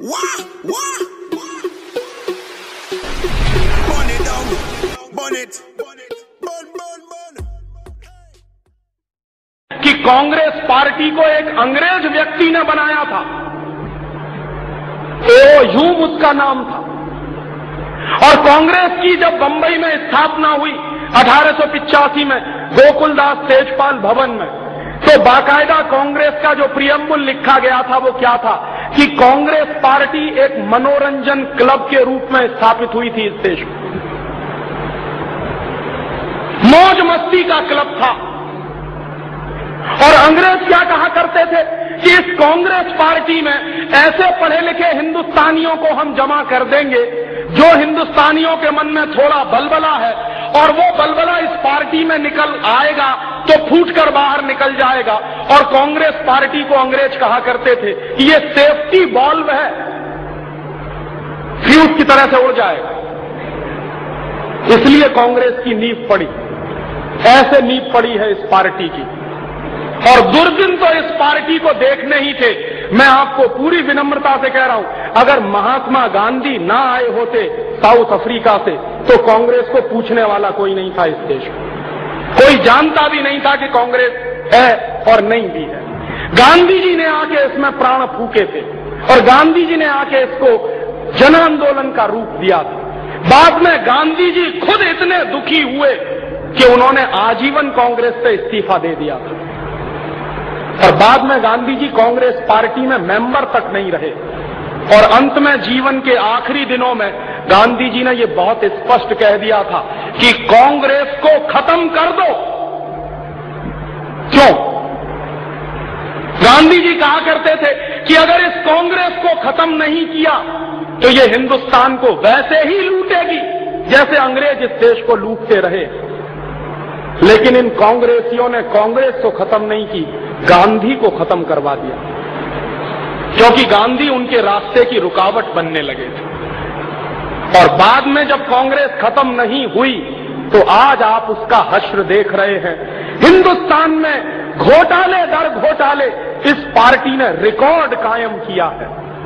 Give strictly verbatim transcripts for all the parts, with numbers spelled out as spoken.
Wah, wah, burn it down, burn it, burn it, burn, burn, burn. कि Congress party को एक अंग्रेज व्यक्ति ने बनाया था, ओ ह्यूम उसका नाम था। और कांग्रेस की जब बंबई में स्थापना हुई अठारह सौ पिचासी में गोकुलदास तेजपाल भवन में, तो बाकायदा कांग्रेस का जो प्रियम्बुल लिखा गया था वो क्या था कि कांग्रेस पार्टी एक मनोरंजन क्लब के रूप में स्थापित हुई थी इस देश में। मौज मस्ती का क्लब था। और अंग्रेज क्या कहा करते थे कि इस कांग्रेस पार्टी में ऐसे पढ़े लिखे हिंदुस्तानियों को हम जमा कर देंगे जो हिंदुस्तानियों के मन में थोड़ा बलबला है, और वो बलबला इस पार्टी में निकल आएगा तो फूटकर बाहर निकल जाएगा। और कांग्रेस पार्टी को अंग्रेज कहा करते थे कि ये सेफ्टी बॉल्व है, फ्यूज की तरह से उड़ जाएगा। इसलिए कांग्रेस की नींव पड़ी, ऐसे नींव पड़ी है इस पार्टी की। और दुर्दिन तो इस पार्टी को देखने ही थे। मैं आपको पूरी विनम्रता से कह रहा हूं, अगर महात्मा गांधी ना आए होते साउथ अफ्रीका से तो कांग्रेस को पूछने वाला कोई नहीं था इस देश में। कोई जानता भी नहीं था कि कांग्रेस है और नहीं भी है। गांधी जी ने आके इसमें प्राण फूके थे और गांधी जी ने आके इसको जन आंदोलन का रूप दिया था। बाद में गांधी जी खुद इतने दुखी हुए कि उन्होंने आजीवन कांग्रेस से इस्तीफा दे दिया था। और बाद में गांधी जी कांग्रेस पार्टी में मेंबर तक नहीं रहे। और अंत में जीवन के आखिरी दिनों में गांधी जी ने यह बहुत स्पष्ट कह दिया था कि कांग्रेस को खत्म कर दो। क्यों? गांधी जी कहा करते थे कि अगर इस कांग्रेस को खत्म नहीं किया तो ये हिंदुस्तान को वैसे ही लूटेगी जैसे अंग्रेज इस देश को लूटते रहे। लेकिन इन कांग्रेसियों ने कांग्रेस को खत्म नहीं की, गांधी को खत्म करवा दिया, क्योंकि गांधी उनके रास्ते की रुकावट बनने लगे थे। और बाद में जब कांग्रेस खत्म नहीं हुई तो आज आप उसका हश्र देख रहे हैं। हिंदुस्तान में घोटाले दर घोटाले इस पार्टी ने रिकॉर्ड कायम किया है।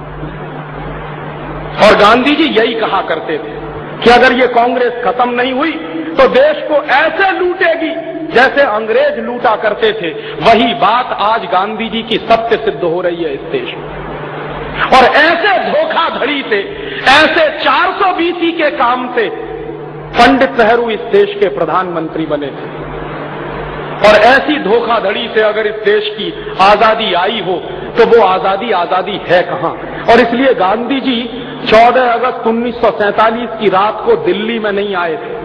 और गांधी जी यही कहा करते थे कि अगर ये कांग्रेस खत्म नहीं हुई तो देश को ऐसे लूटेगी जैसे अंग्रेज लूटा करते थे। वही बात आज गांधी जी की सत्य सिद्ध हो रही है इस देश में। और ऐसे धोखाधड़ी से, ऐसे चार सौ बीसी के काम से पंडित नेहरू इस देश के प्रधानमंत्री बने थे। और ऐसी धोखाधड़ी से अगर इस देश की आजादी आई हो तो वो आजादी आजादी है कहां। और इसलिए गांधी जी चौदह अगस्त उन्नीस सौ सैंतालीस की रात को दिल्ली में नहीं आए थे,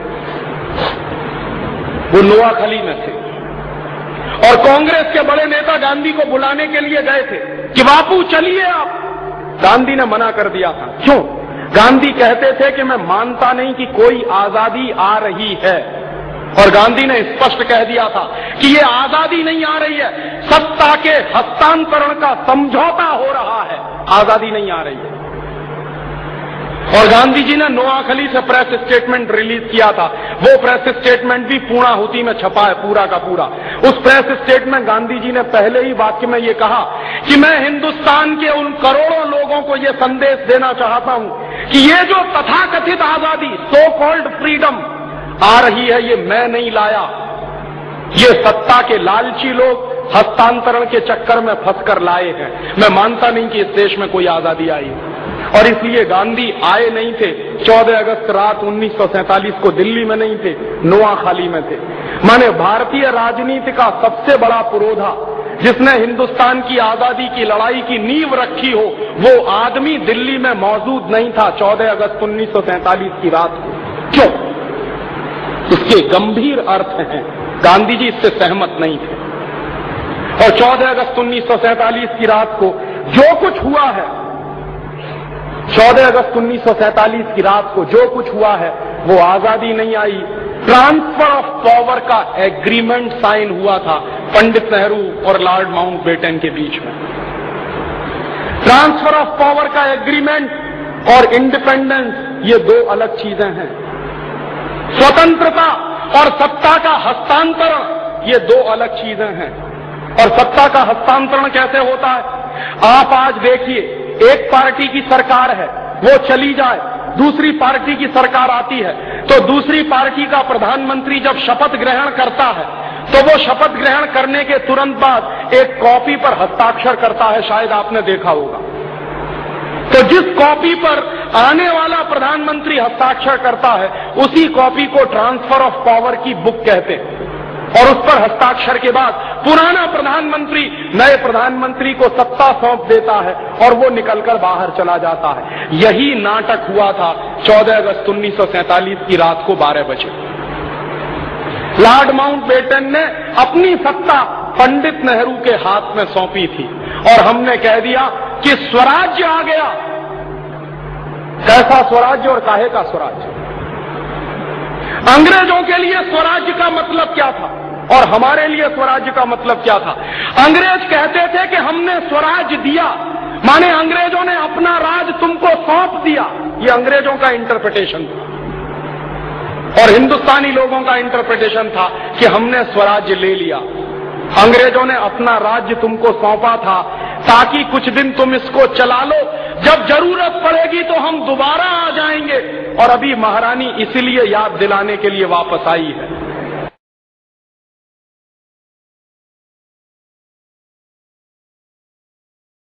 वो नोआखली में थे। और कांग्रेस के बड़े नेता गांधी को बुलाने के लिए गए थे कि बापू चलिए आप। गांधी ने मना कर दिया था। क्यों? गांधी कहते थे कि मैं मानता नहीं कि कोई आजादी आ रही है। और गांधी ने स्पष्ट कह दिया था कि ये आजादी नहीं आ रही है, सत्ता के हस्तांतरण का समझौता हो रहा है, आजादी नहीं आ रही है। और गांधी जी ने नोआखली से प्रेस स्टेटमेंट रिलीज किया था। वो प्रेस स्टेटमेंट भी पूर्णाहुति में छपा है, पूरा का पूरा। उस प्रेस स्टेटमेंट गांधी जी ने पहले ही वाक्य में ये कहा कि मैं हिंदुस्तान के उन करोड़ों लोगों को ये संदेश देना चाहता हूं कि ये जो तथाकथित आजादी, सो कॉल्ड फ्रीडम आ रही है, ये मैं नहीं लाया। ये सत्ता के लालची लोग हस्तांतरण के चक्कर में फंसकर लाए हैं। मैं मानता नहीं कि इस देश में कोई आजादी आई। और इसलिए गांधी आए नहीं थे। चौदह अगस्त रात उन्नीस सौ सैंतालीस को दिल्ली में नहीं थे, नोआखली में थे। माने भारतीय राजनीति का सबसे बड़ा पुरोधा जिसने हिंदुस्तान की आजादी की लड़ाई की नींव रखी हो, वो आदमी दिल्ली में मौजूद नहीं था चौदह अगस्त उन्नीस सौ सैंतालीस की रात को। क्यों? इसके गंभीर अर्थ हैं। गांधी जी इससे सहमत नहीं थे। और चौदह अगस्त उन्नीस सौ सैंतालीस की रात को जो कुछ हुआ है, चौदह अगस्त उन्नीस सौ सैंतालीस की रात को जो कुछ हुआ है वो आजादी नहीं आई, ट्रांसफर ऑफ पावर का एग्रीमेंट साइन हुआ था पंडित नेहरू और लॉर्ड माउंटबेटन के बीच में। ट्रांसफर ऑफ पावर का एग्रीमेंट और इंडिपेंडेंस ये दो अलग चीजें हैं। स्वतंत्रता और सत्ता का हस्तांतरण ये दो अलग चीजें हैं। और सत्ता का हस्तांतरण कैसे होता है? आप आज देखिए एक पार्टी की सरकार है, वो चली जाए, दूसरी पार्टी की सरकार आती है, तो दूसरी पार्टी का प्रधानमंत्री जब शपथ ग्रहण करता है तो वो शपथ ग्रहण करने के तुरंत बाद एक कॉपी पर हस्ताक्षर करता है, शायद आपने देखा होगा। तो जिस कॉपी पर आने वाला प्रधानमंत्री हस्ताक्षर करता है उसी कॉपी को ट्रांसफर ऑफ पावर की बुक कहते हैं, और उस पर हस्ताक्षर के बाद पुराना प्रधानमंत्री नए प्रधानमंत्री को सत्ता सौंप देता है और वो निकलकर बाहर चला जाता है। यही नाटक हुआ था चौदह अगस्त उन्नीस सौ सैंतालीस की रात को बारह बजे। लॉर्ड माउंटबेटन ने अपनी सत्ता पंडित नेहरू के हाथ में सौंपी थी और हमने कह दिया कि स्वराज्य आ गया। कैसा स्वराज्य और काहे का स्वराज्य? अंग्रेजों के लिए स्वराज्य का मतलब क्या था और हमारे लिए स्वराज्य का मतलब क्या था? अंग्रेज कहते थे कि हमने स्वराज्य दिया, माने अंग्रेजों ने अपना राज तुमको सौंप दिया। ये अंग्रेजों का इंटरप्रिटेशन था और हिंदुस्तानी लोगों का इंटरप्रिटेशन था कि हमने स्वराज्य ले लिया। अंग्रेजों ने अपना राज्य तुमको सौंपा था ताकि कुछ दिन तुम इसको चला लो, जब जरूरत पड़ेगी तो हम दोबारा आ जाएंगे, और अभी महारानी इसीलिए याद दिलाने के लिए वापस आई है।